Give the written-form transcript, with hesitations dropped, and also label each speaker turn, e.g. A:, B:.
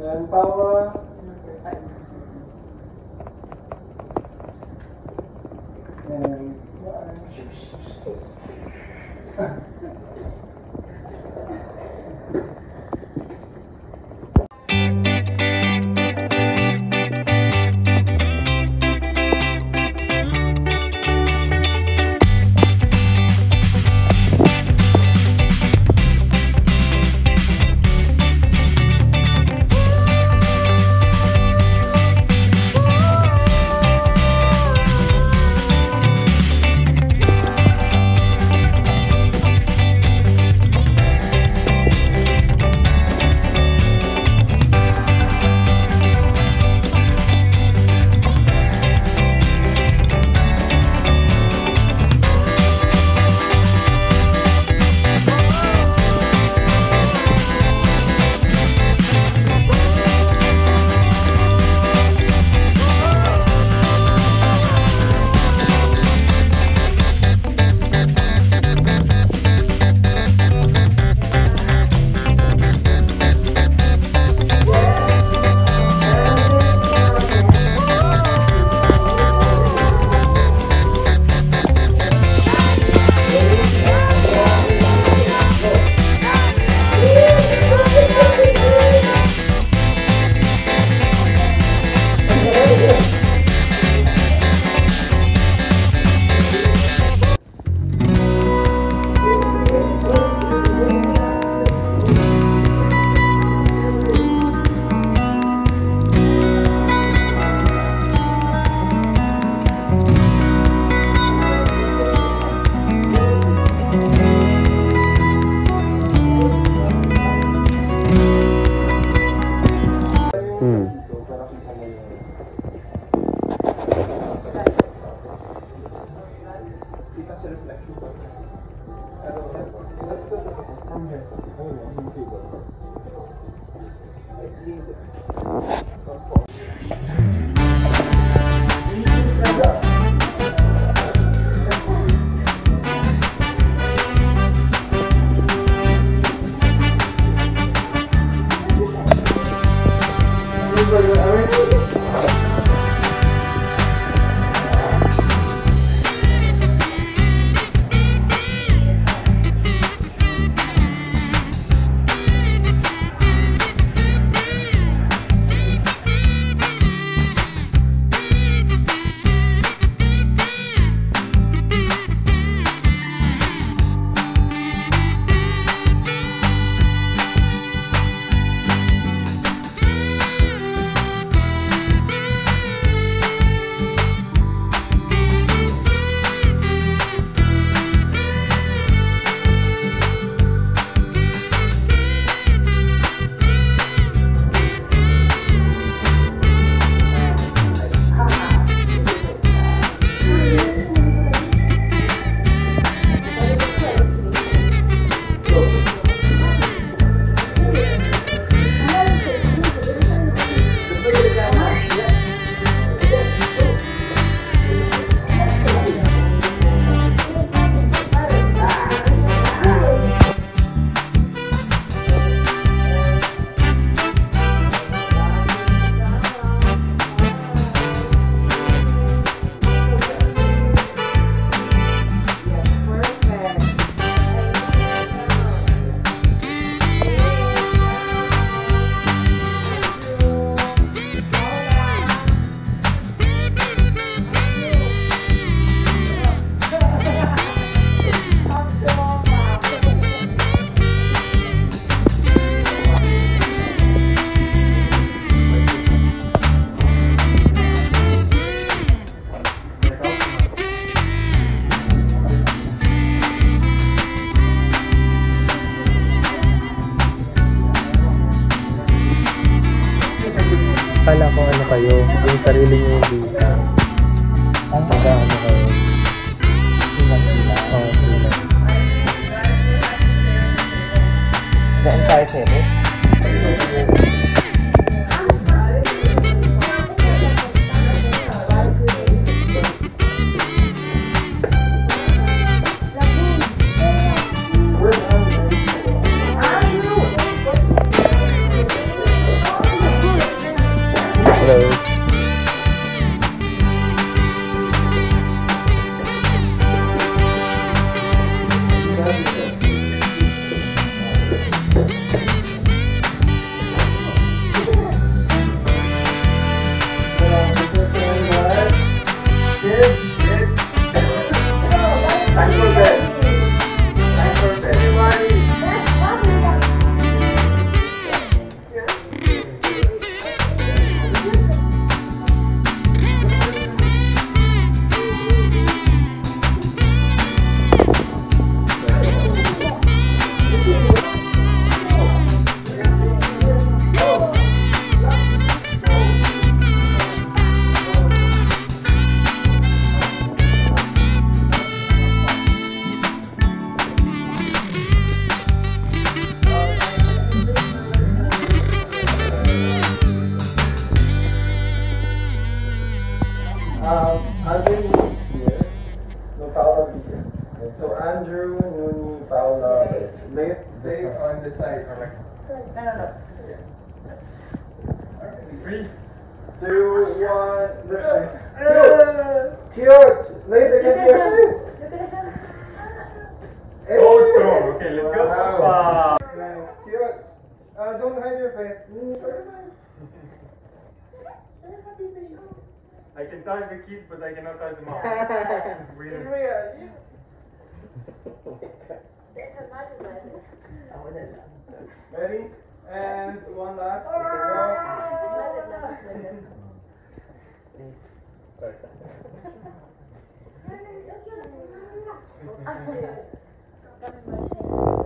A: And power. And
B: Akala ko ano kayo, yung sarili niyo yung visa. Ang pag-ano kayo? Sila. Oo, sila. The entire series? Hello.
A: Alvin is here. No, Paula will be here. Okay, so Andrew, Nuni, Paula, they on the side. Correct.
C: No.
A: 3, 2, 1, let's cute! Cute! Nate, I can see your face!
D: So strong. Okay, let's go.
A: Wow. Nice, cute. Don't hide your face. Nuni, show your face.
D: I can touch the kids, but I cannot touch the mom. It's weird.
A: Ready? And one last. Go.